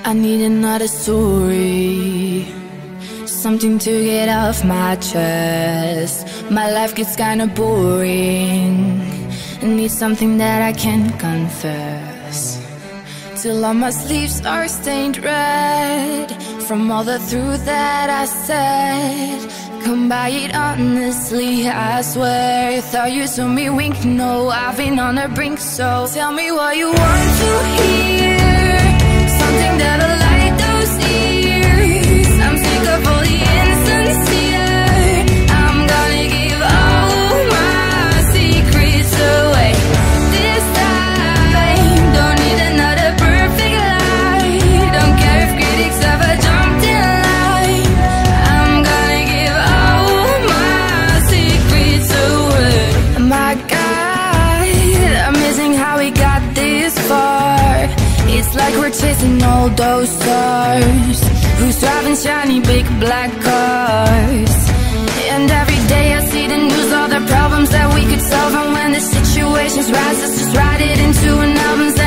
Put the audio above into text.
I need another story, something to get off my chest. My life gets kinda boring, I need something that I can confess. Till all my sleeves are stained red from all the truth that I said. Come by it honestly, I swear. Thought you saw me wink, no, I've been on the brink. So tell me what you want to hear, something that'll light those ears. I'm sick of all the insincere. I'm gonna give all my secrets away this time. Don't need another perfect lie. Don't care if critics ever jumped in line. I'm gonna give all my secrets away. My God, amazing how we got this far. It's like we're chasing all those stars. Who's driving shiny big black cars? And every day I see the news, all the problems that we could solve. And when the situation's right, let's just write it into an album.